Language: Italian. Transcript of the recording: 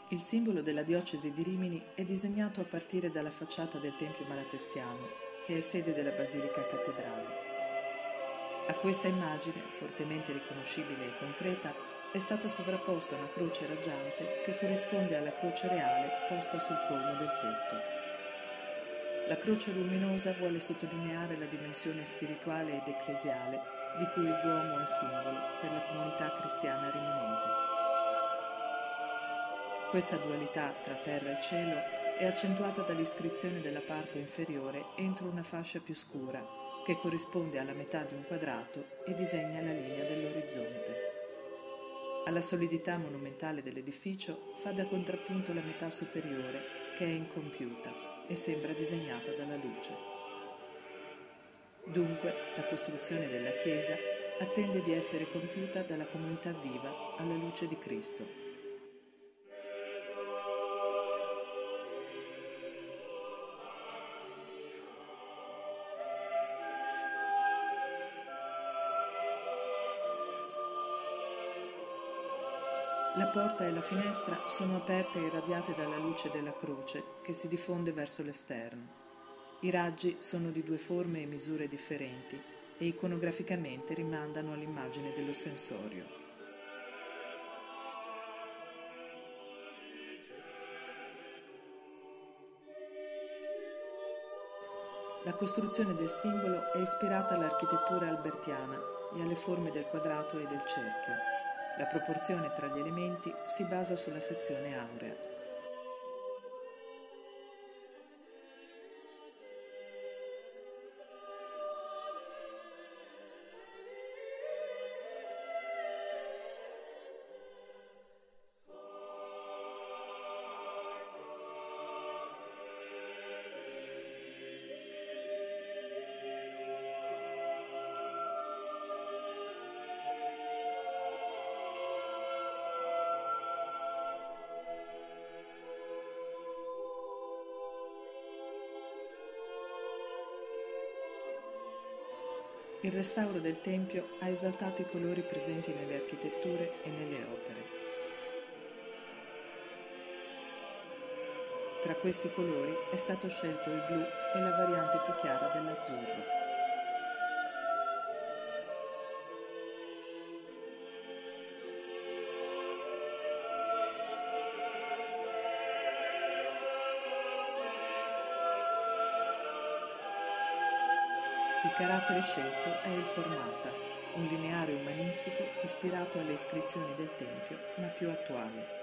Il simbolo della diocesi di Rimini è disegnato a partire dalla facciata del Tempio Malatestiano, che è sede della Basilica Cattedrale. A questa immagine, fortemente riconoscibile e concreta, è stata sovrapposta una croce raggiante che corrisponde alla croce reale posta sul colmo del tetto. La croce luminosa vuole sottolineare la dimensione spirituale ed ecclesiale di cui il Duomo è simbolo per la comunità cristiana riminese. Questa dualità tra terra e cielo è accentuata dall'iscrizione della parte inferiore entro una fascia più scura, che corrisponde alla metà di un quadrato e disegna la linea dell'orizzonte. Alla solidità monumentale dell'edificio fa da contrappunto la metà superiore, che è incompiuta e sembra disegnata dalla luce. Dunque, la costruzione della chiesa attende di essere compiuta dalla comunità viva alla luce di Cristo. La porta e la finestra sono aperte e irradiate dalla luce della croce che si diffonde verso l'esterno. I raggi sono di due forme e misure differenti e iconograficamente rimandano all'immagine dell'ostensorio. La costruzione del simbolo è ispirata all'architettura albertiana e alle forme del quadrato e del cerchio. La proporzione tra gli elementi si basa sulla sezione aurea. Il restauro del Tempio ha esaltato i colori presenti nelle architetture e nelle opere. Tra questi colori è stato scelto il blu e la variante più chiara dell'azzurro. Il carattere scelto è il formata, un lineare umanistico ispirato alle iscrizioni del Tempio, ma più attuale.